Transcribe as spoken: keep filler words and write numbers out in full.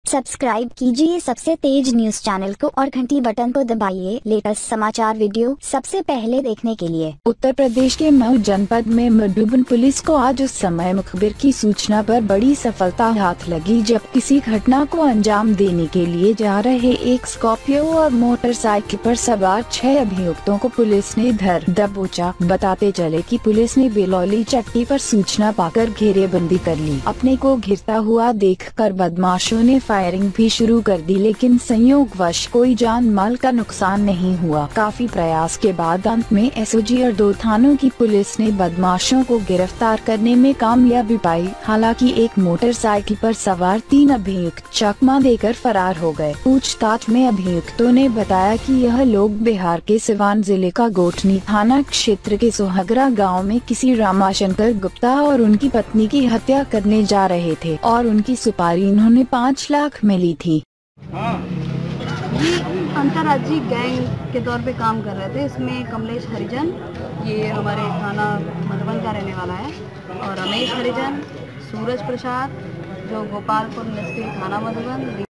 Subscribe कीजिए सबसे तेज news channel को और घंटी बटन को दबाइए लेटेस्ट समाचार वीडियो सबसे पहले देखने के लिए। उत्तर प्रदेश के मऊ जनपद में मधुबन पुलिस को आज उस समय मुखबिर की सूचना पर बड़ी सफलता हाथ लगी जब किसी घटना को अंजाम देने के लिए जा रहे एक स्कॉर्पियो और मोटरसाइकिल पर सवार छह अभियुक्तों को पुलिस ने धर दबोचा। बताते चले कि पुलिस ने बेलौली चट्टी पर सूचना पाकर घेरेबंदी कर ली। अपने को घिरता हुआ देखकर बदमाशों ने फायरिंग भी शुरू कर दी, लेकिन संयोगवश कोई जान माल का नुकसान नहीं हुआ। काफी प्रयास के बाद अंत में एसओजी और दो थानों की पुलिस ने बदमाशों को गिरफ्तार करने में कामयाबी पाई। हालांकि एक मोटरसाइकिल पर सवार तीन अभियुक्त चकमा देकर फरार हो गए। पूछताछ में अभियुक्तों ने बताया कि यह लोग बिहार के सिवान जिले का गोठनी थाना क्षेत्र के सोहगरा गाँव में किसी रामाशंकर गुप्ता और उनकी पत्नी की हत्या करने जा रहे थे और उनकी सुपारी इन्होंने पाँच लाख मिली थी। ये अंतर्राज्यीय गैंग के तौर पे काम कर रहे थे। इसमें कमलेश हरिजन, ये हमारे थाना मधुबन का रहने वाला है, और रमेश हरिजन, सूरज प्रसाद जो गोपालपुर निस्किल थाना मधुबन,